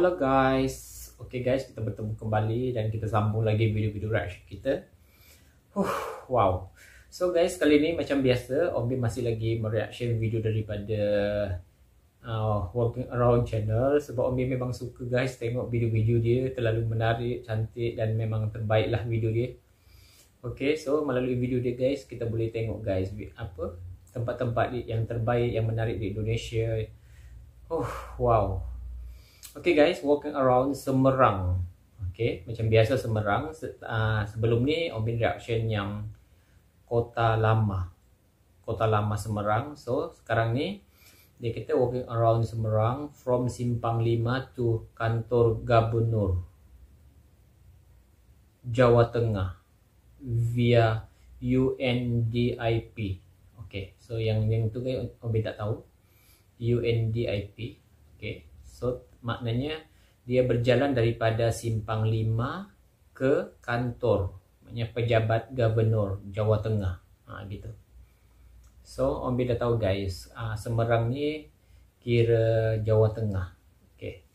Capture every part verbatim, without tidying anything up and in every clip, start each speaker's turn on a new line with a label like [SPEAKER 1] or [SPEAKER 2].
[SPEAKER 1] Halo guys, oke okay guys, kita bertemu kembali dan kita sambung lagi video-video reaction kita. Huh, wow. So guys, kali ini macam biasa, Ombi masih lagi mereaction video daripada uh, Walking Around channel. Sebab Ombi memang suka guys tengok video-video dia, terlalu menarik, cantik dan memang terbaik lah video dia. Oke, okay, so melalui video dia guys, kita boleh tengok guys apa tempat-tempat yang terbaik, yang menarik di Indonesia. Oh, wow. Oke okay guys, walking around Semarang. Oke, okay, macam biasa Semarang. Se uh, sebelum ni Ombi reaction yang Kota Lama, Kota Lama Semarang. So sekarang ni dia kita walking around Semarang from Simpang lima to kantor Gubernur Jawa Tengah via U N D I P. Oke, okay, so yang yang tu guys Ombi tak tahu. U N D I P. Oke, okay, so maknanya dia berjalan daripada Simpang lima ke kantor, maknanya pejabat Gubernur Jawa Tengah. Ha, gitu. So Ombi dah tahu guys, uh, Semarang ni kira Jawa Tengah. Okay.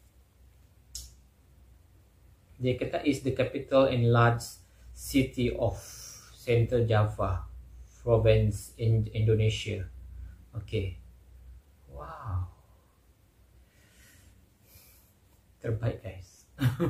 [SPEAKER 1] Dia kata is the capital and large city of Central Java province in Indonesia. Okay. Wow. Terbaik guys.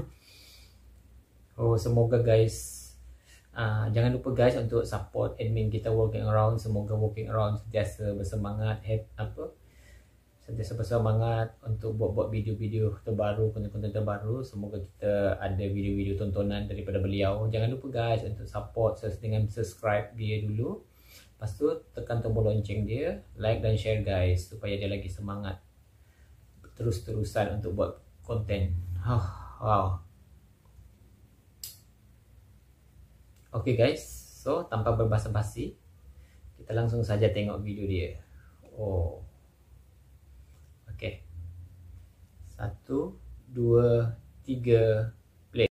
[SPEAKER 1] Oh, semoga guys uh, jangan lupa guys untuk support admin kita Walking Around. Semoga Walking Around sentiasa bersemangat, head, apa sentiasa bersemangat untuk buat-buat video-video terbaru, konten-konten terbaru. Semoga kita ada video-video tontonan daripada beliau. Jangan lupa guys untuk support dengan subscribe dia dulu. Lepas tu tekan tombol lonceng dia, like dan share guys, supaya dia lagi semangat terus-terusan untuk buat konten. Oh, wow. Oke okay guys, so tanpa berbasa-basi kita langsung saja tengok video dia. Oh, oke. Okay. Satu, dua, tiga, play.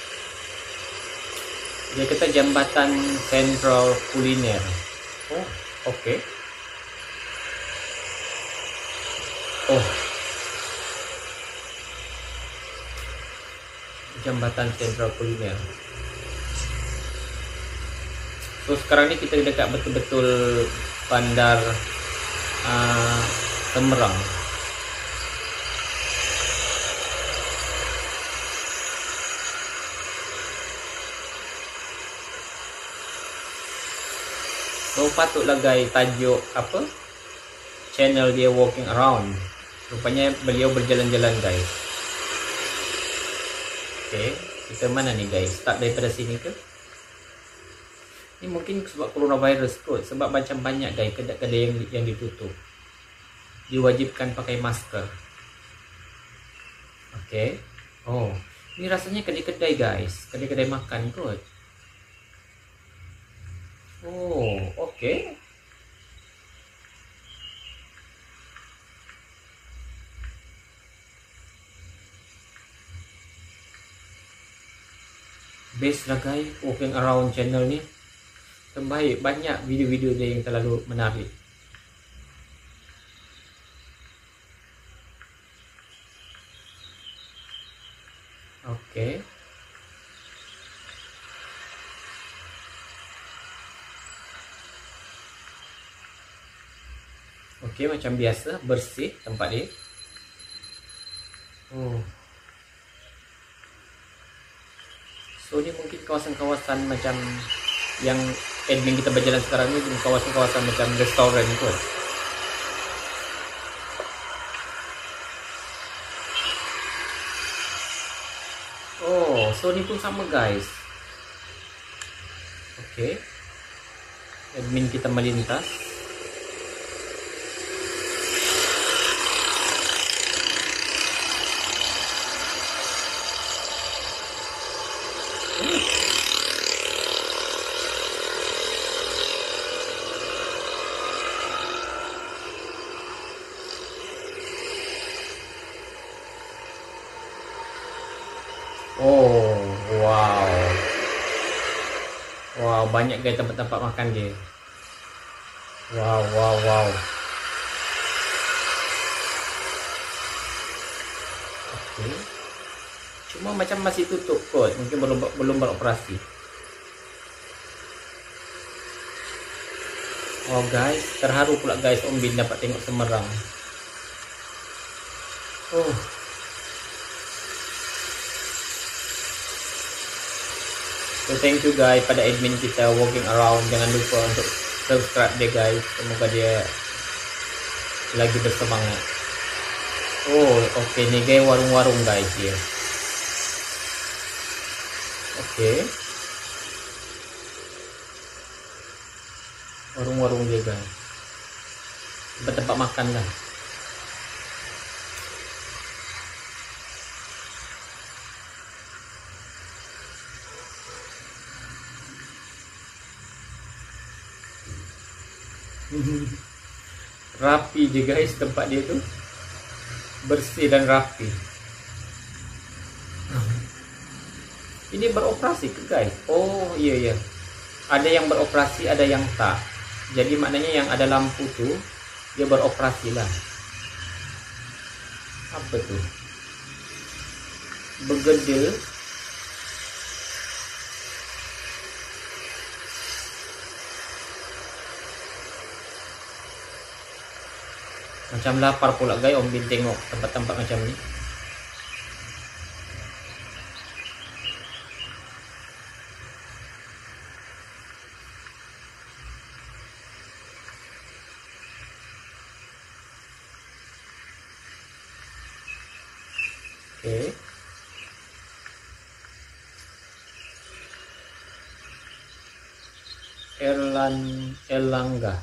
[SPEAKER 1] Dia kata jambatan Sentral Kuliner. Oh, oke. Okay. Oh. Jambatan Sentral Kuliner. So sekarang ni kita dekat betul-betul bandar uh, Semarang. So patutlah guys tajuk apa channel dia Walking Around. Rupanya beliau berjalan-jalan guys. Oke, kita mana nih guys? Start daripada sini ke? Ini mungkin sebab coronavirus kot. Sebab macam banyak guys kedai-kedai yang, yang ditutup. Diwajibkan pakai masker. Oke. Oh, ini rasanya kedai-kedai guys. Kedai-kedai makan kot. Oh, oke. Okay. Best lah guys, Walking Around channel ni terbaik, banyak video-video dia yang terlalu menarik. Oke. Oke, macam biasa bersih tempat dia. Oh. So ni mungkin kawasan-kawasan macam yang admin kita berjalan sekarang ni, kawasan-kawasan macam restoran kot. Oh, so ni pun sama guys. Oke. Okay. Admin kita melintas. Oh, wow. Wow, banyak guys tempat-tempat makan dia. Wow, wow, wow. Oke. Okay. Cuma macam masih tutup kot, mungkin belum belum beroperasi. Oh guys, terharu pula guys Om Bin dapat tengok Semerang. Oh. So thank you guys pada admin kita walking around. Jangan lupa untuk subscribe dia guys. Semoga dia lagi bersemangat. Oh oke okay. Nih guys warung-warung guys dia. Oke okay. Warung-warung dia guys. Tempat-tempat makan lah. Rapi je guys tempat dia tu, bersih dan rapi. Ini beroperasi ke guys? Oh iya iya, ada yang beroperasi ada yang tak. Jadi maknanya yang ada lampu tu dia beroperasi lah. Apa tu? Bergedel. Macam lapar pula guys Om Bin tengok tempat-tempat macam ni. Oke okay. Erlan Erlangga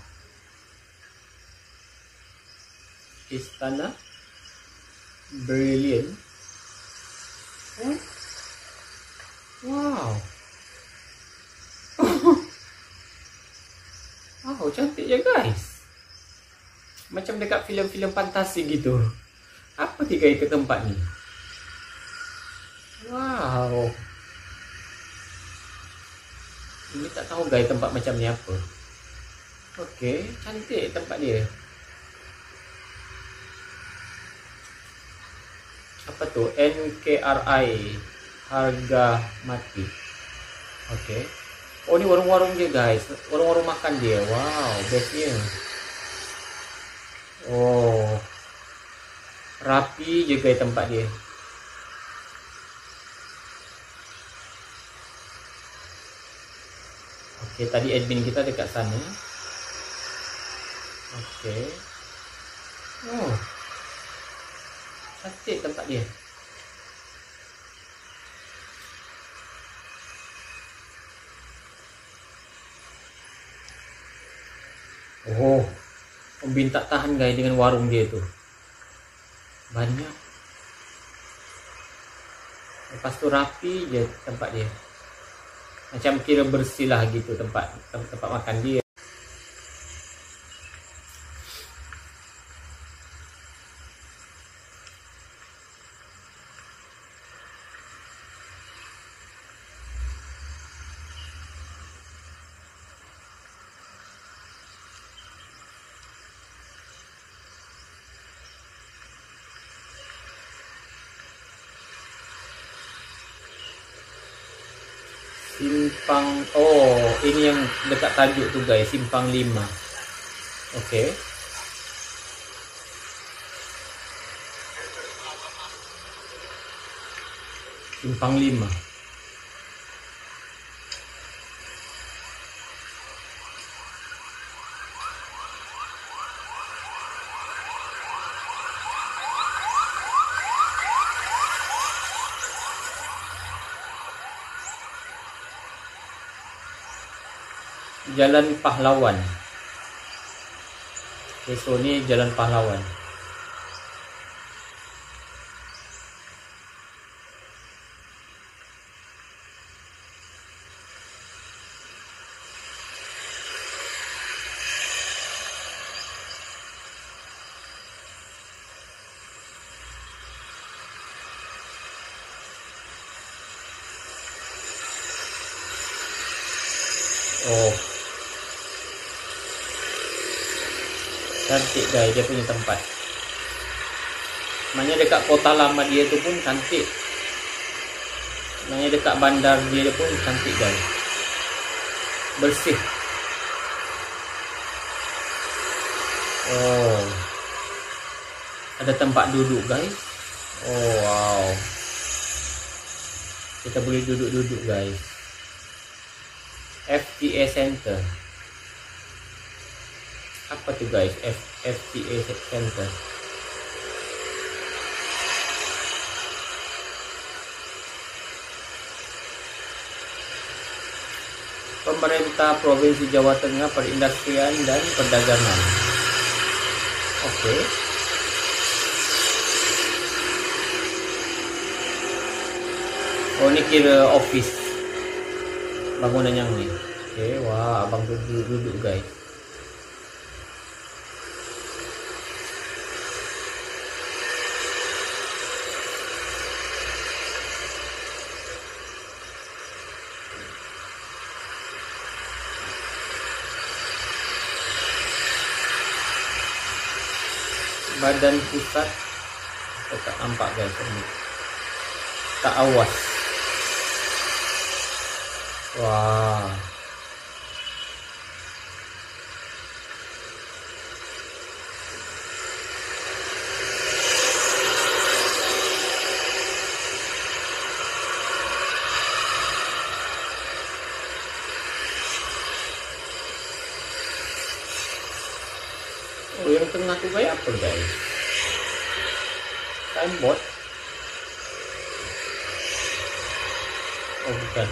[SPEAKER 1] Istana Brilliant. Hmm? Wow. Wow, cantik ya guys. Macam dekat filem-filem fantasi gitu. Apa tiga itu tempat ni? Wow. Ini tak tahu guys tempat macam ni apa. Okey, cantik tempat dia. Apa tu? N K R I, harga mati. Okey. Oh ni warung-warung dia guys. Warung-warung makan dia. Wow, bestnya. Oh. Rapi je guys tempat dia. Okey, tadi admin kita dekat sana. Okey. Oh. Cantik tempat dia. Oh, Om Bin tak tahan guys dengan warung dia tu. Banyak. Lepas tu rapi je tempat dia. Macam kira bersih lah gitu tempat tempat, tempat makan dia. Simpang, oh ini yang dekat tajuk tu guys, Simpang lima. Okey. Simpang lima. Jalan Pahlawan. Okay, so ni Jalan Pahlawan. Oh. Cantik guys dia punya tempat. Maknanya dekat kota lama dia tu pun cantik. Sebenarnya dekat bandar dia pun cantik guys. Bersih. Oh. Ada tempat duduk guys. Oh wow. Kita boleh duduk-duduk guys. F T A Center. Apa tu guys? F T A Center. Pemerintah Provinsi Jawa Tengah Perindustrian dan Perdagangan. Oke. Okay. Oh, ini kira office bangunan yang ni. Oke, okay, wah, abang duduk-duduk guys. Badan Pusat, oh, tak nampak guys ini. Tak awas. Wah. Oh, yang tengah tu kayak apa guys? Timebot? Oh bukan.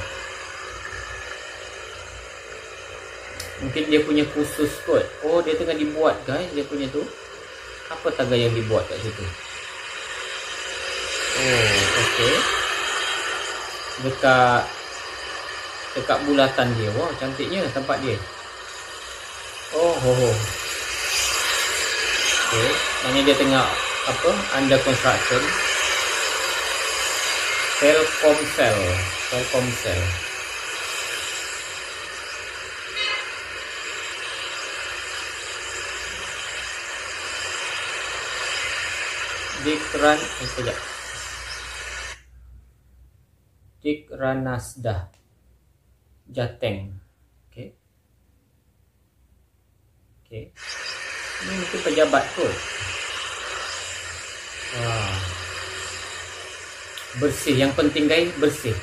[SPEAKER 1] Mungkin dia punya khusus kot. Oh, dia tengah dibuat guys, dia punya tu. Apa tagar yang dibuat kat situ? Oh, okey. Dekat dekat bulatan dia. Wow, cantiknya tempat dia. Oh, ho ho. Okey, maknanya dia tengah apa? Under construction. Telkomsel, Telkomsel. Dikran, eh, tidak. Dikranasda Jateng. Okey. Okey. Ini mungkin pejabat kot. Wah. Bersih, yang penting guys, bersih.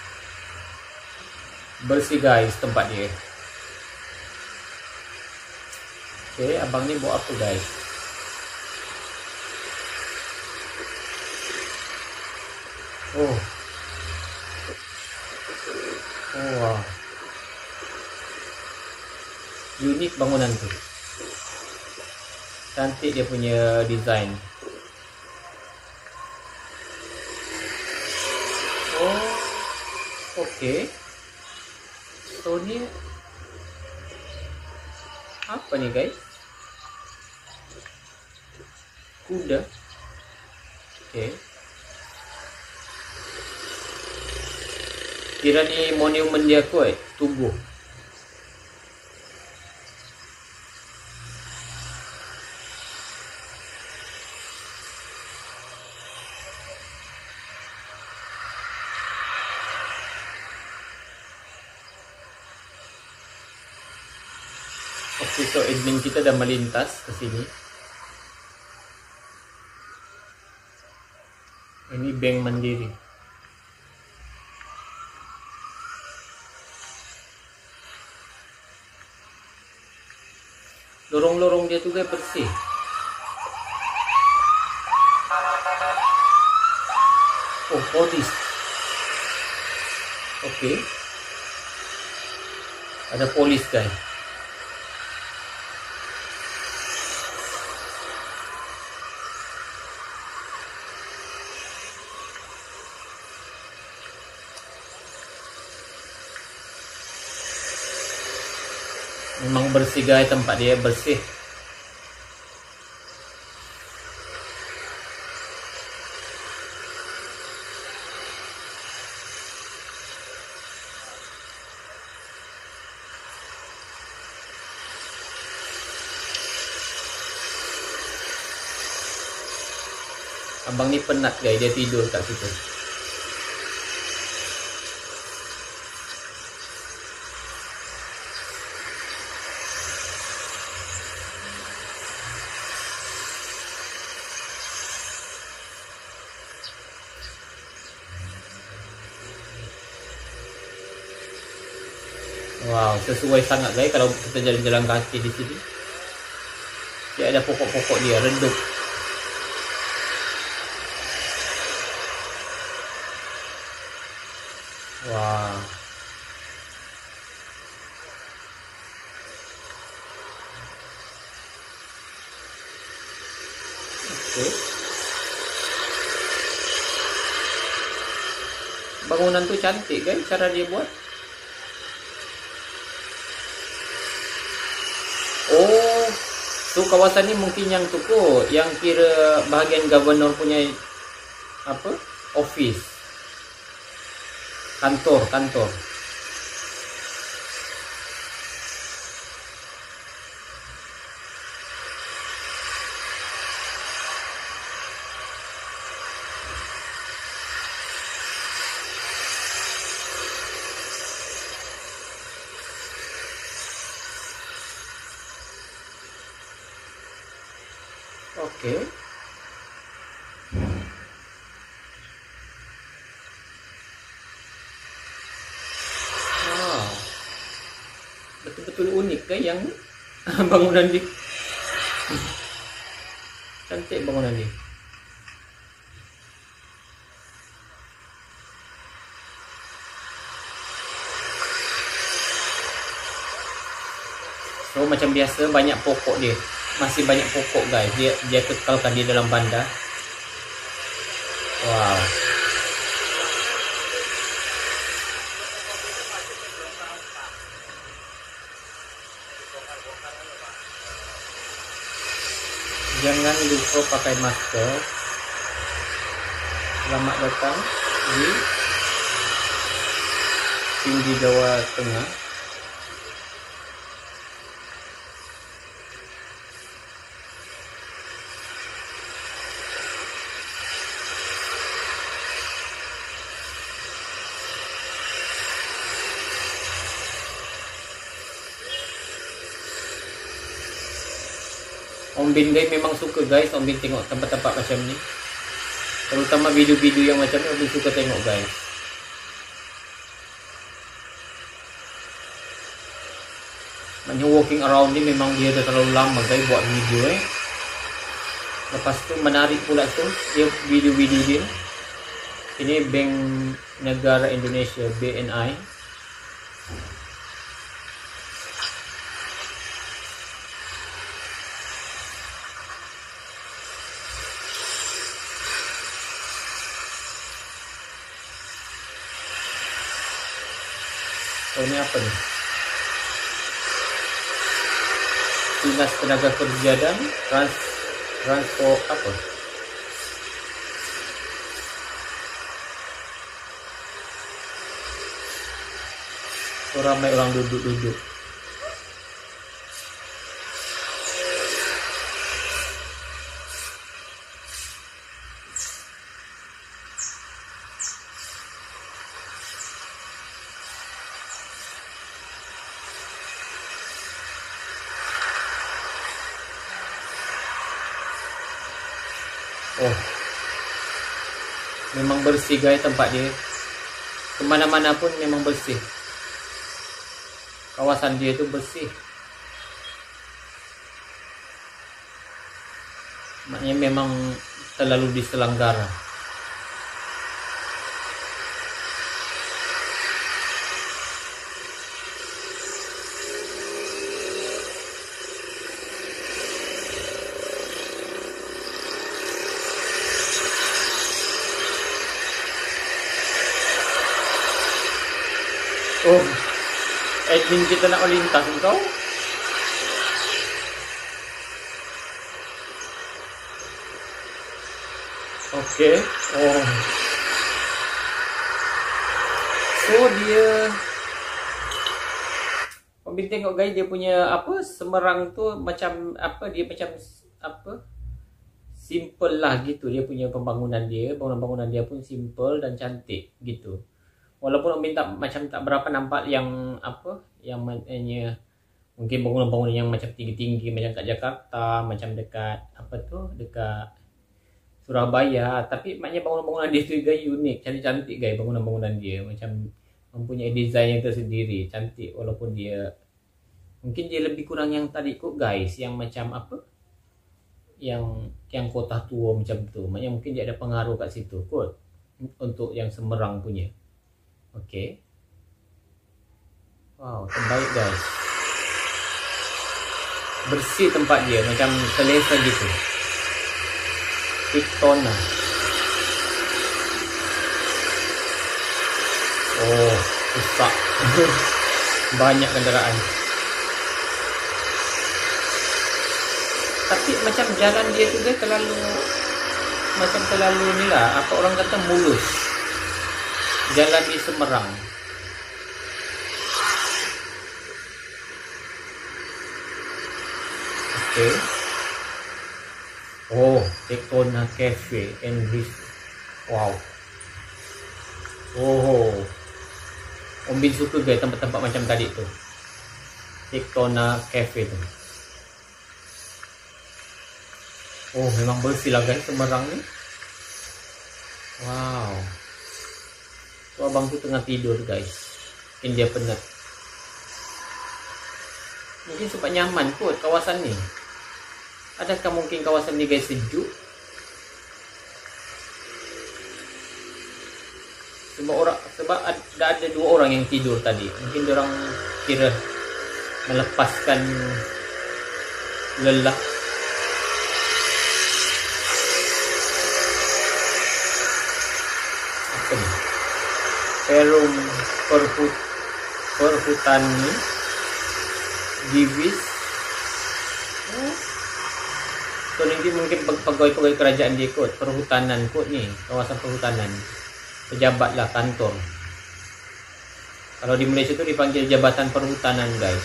[SPEAKER 1] Bersih guys tempat dia. Okey, abang ni buat apa guys? Oh. Oh wow. Unik bangunan tu. Cantik dia punya design. Oh, okey. So ni apa ni guys? Kuda. Okey. Kira ni monumen dia kot, tubuh. Okey, so admin kita dah melintas ke sini. Ini Bank Mandiri. Lorong-lorong dia tu guys bersih. Oh, polis. Okey. Ada polis guys. Memang bersih guys, tempat dia bersih. Abang ni penat guys, dia tidur kat situ. Wow, sesuai sangat guys kalau kita jalan-jalan kaki di sini. Dia ada pokok-pokok dia redup. Wow. Okay. Bangunan tuh cantik kan cara dia buat. Oh, tuh kawasan ini mungkin yang tu kot, yang kira bahagian governor punya apa? Office. Kantor, kantor. Oke. Wow. Betul-betul unik kan yang bangunan di. Cantik bangunan ini. So macam biasa banyak pokok dia. Masih banyak pokok guys. Dia dia kekalkan dia dalam bandar. Wow. Jangan lupa pakai masker. Selamat datang di tinggi Jawa Tengah. Om Bin guys memang suka guys, Om Bin tengok tempat-tempat macam ni. Terutama video-video yang macam ni Om Bin suka tengok guys. Maknanya walking around ni memang dia dah terlalu lama guys buat video eh. Lepas tu menarik pula tu dia video-video dia. Ini Bank Negara Indonesia B N I. Oh, ini apa nih? Dinas Tenaga Kerja dan trans transport apa? So, ramai orang duduk-duduk. Oh, memang bersih guys tempat dia. Kemana-mana pun memang bersih. Kawasan dia itu bersih. Maknanya memang terlalu diselenggara. Oh, admin kita nak melintas kau. Oke, okay. Oh, so dia, Om tengok guys dia punya apa Semerang tu macam apa dia macam apa simple lah gitu dia punya pembangunan dia, bangunan-bangunan dia pun simple dan cantik gitu. Walaupun Om tak macam tak berapa nampak yang apa yang maknanya mungkin bangunan-bangunan yang macam tinggi-tinggi macam kat Jakarta, macam dekat apa tu dekat Surabaya, tapi maknanya bangunan-bangunan dia tu guys unik, cantik-cantik guys bangunan-bangunan dia macam mempunyai desain yang tersendiri, cantik. Walaupun dia mungkin dia lebih kurang yang tadi kok guys, yang macam apa, yang yang kota tua macam tu. Maknanya mungkin dia ada pengaruh kat situ kot untuk yang Semerang punya. Okey. Wow, terbaik guys. Bersih tempat dia, macam selesa gitu. Tiktona. Oh, besar. Banyak kenderaan. Tapi macam jalan dia tu dia terlalu macam terlalu ni lah, apa orang kata mulus. Jalan di Semerang. Okay. Oh, Tiktona Cafe and Bistro. Wow. Oh. Om Bin suka ke tempat-tempat macam tadi tu. Tiktona Cafe tu. Oh, memang bersih lah guys Semerang ni. Wow. So abang tu tengah tidur guys. Mungkin dia penat. Mungkin sebab nyaman kot kawasan ni. Adakah mungkin kawasan ni guys sejuk? Sebab orang sebab ada ada dua orang yang tidur tadi. Mungkin dia orang kira melepaskan lelah. Apa ni? Perum perhut perhutani Divis. Oh. So ni mungkin pegawai-pegawai kerajaan dia kot, perhutanan kot ni, kawasan perhutanan. Pejabat lah, kantor. Kalau di Malaysia tu dipanggil Jabatan Perhutanan guys.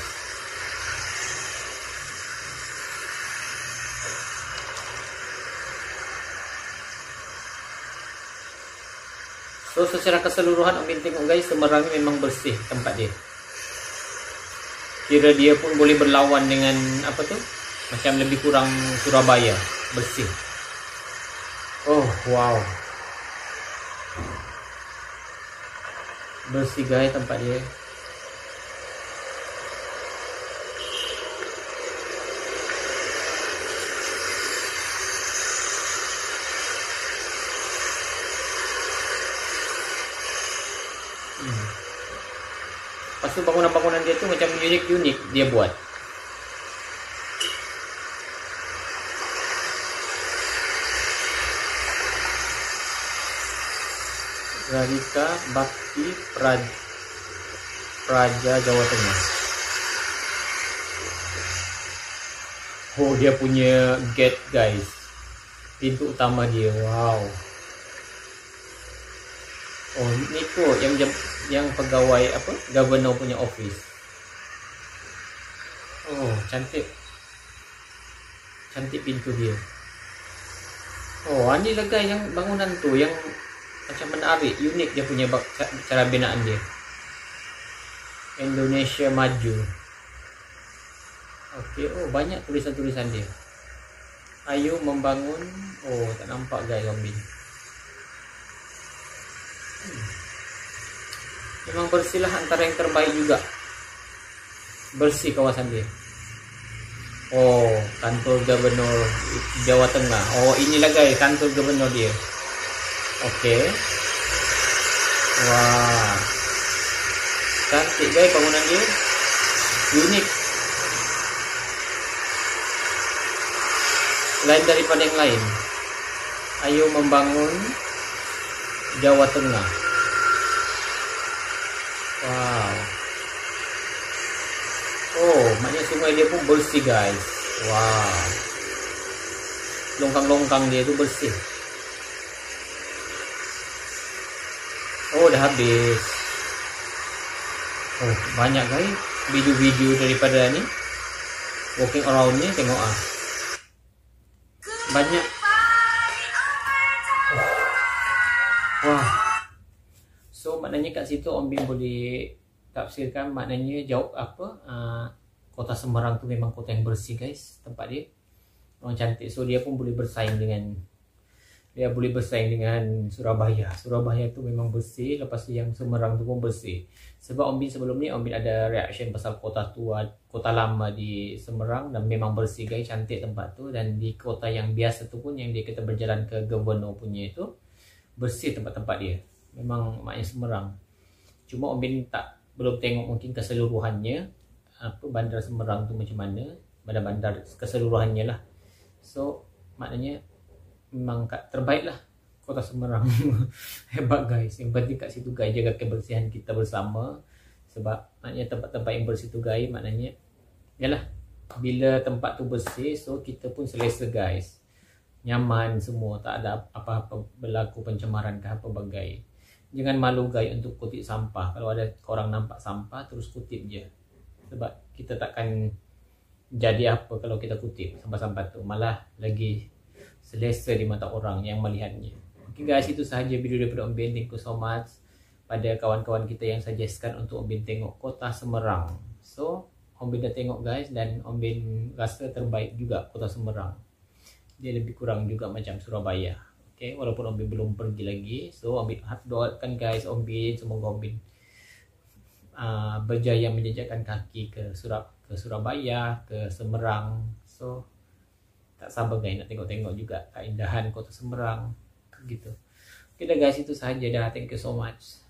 [SPEAKER 1] So secara keseluruhan Om Bin tengok guys, Semerang ni memang bersih tempat dia. Kira dia pun boleh berlawan dengan apa tu, macam lebih kurang Surabaya, bersih. Oh wow, bersih guys tempat dia. Hmm. Lepas tu bangunan-bangunan dia tu macam unik-unik dia buat. Radika Bakti Praja, Praja Jawa Tengah. Oh, dia punya gate guys, pintu utama dia. Wow. Oh, ni kot yang yang pegawai apa, governor punya office. Oh, cantik. Cantik pintu dia. Oh, ini lah guys yang bangunan tu yang macam menarik, unik dia punya cara binaan dia. Indonesia Maju. Okey, oh banyak tulisan-tulisan dia. Ayo membangun. Oh, tak nampak guys Om Bin. Hmm. Memang bersih lah, antara yang terbaik juga. Bersih kawasan dia. Oh, kantor gubernur Jawa Tengah. Oh, inilah guys kantor gubernur dia. Okey. Wah. Cantik guys bangunan dia. Unik. Lain daripada yang lain. Ayo membangun Jawa Tengah. Wow. Oh, maknanya sungai dia pun bersih guys. Wow. Longkang-longkang dia tu bersih. Oh, dah habis. Oh, banyak guys video-video daripada ni walking around ni, tengok ah. Banyak. Oh. Wah. So maknanya kat situ Om Bin boleh tafsirkan, maknanya jauh apa uh, kota Semerang tu memang kota yang bersih guys tempat dia. Orang cantik. So dia pun boleh bersaing dengan dia boleh bersaing dengan Surabaya. Surabaya tu memang bersih, lepas tu yang Semarang tu pun bersih. Sebab Om Bin sebelum ni Om Bin ada reaction pasal kota tua, kota lama di Semarang, dan memang bersih guys, cantik tempat tu. Dan di kota yang biasa tu pun yang dia kita berjalan ke Governor punya itu, bersih tempat-tempat dia. Memang maknya Semarang. Cuma Om Bin tak belum tengok mungkin keseluruhannya apa bandar Semarang tu macam mana, bandar-bandar keseluruhannya lah. So maknanya memang terbaik lah kota Semarang. Hebat guys. Yang penting kat situ guys, jaga kebersihan kita bersama. Sebab maknanya tempat-tempat yang bersih tu guys, maknanya yalah, bila tempat tu bersih, so kita pun selesa guys, nyaman semua, tak ada apa-apa berlaku pencemaran ke apa bagai. Jangan malu guys untuk kutip sampah. Kalau ada korang nampak sampah, terus kutip je. Sebab kita takkan jadi apa kalau kita kutip sampah-sampah tu, malah lagi selesa di mata orang yang melihatnya. Okay guys, itu sahaja video daripada Om Bin. Thank you so much pada kawan-kawan kita yang suggestkan untuk Om Bin tengok kota Semarang. So Om Bin dah tengok guys, dan Om Bin rasa terbaik juga kota Semarang. Dia lebih kurang juga macam Surabaya. Okay, walaupun Om Bin belum pergi lagi. So Om Bin doakan guys, Om Bin semoga Om Bin uh, berjaya menjejakkan kaki ke Surab ke Surabaya, ke Semarang. So tak sabar guys nak tengok-tengok juga keindahan kota Semarang gitu. Oke dah guys, itu sahaja dah. Thank you so much.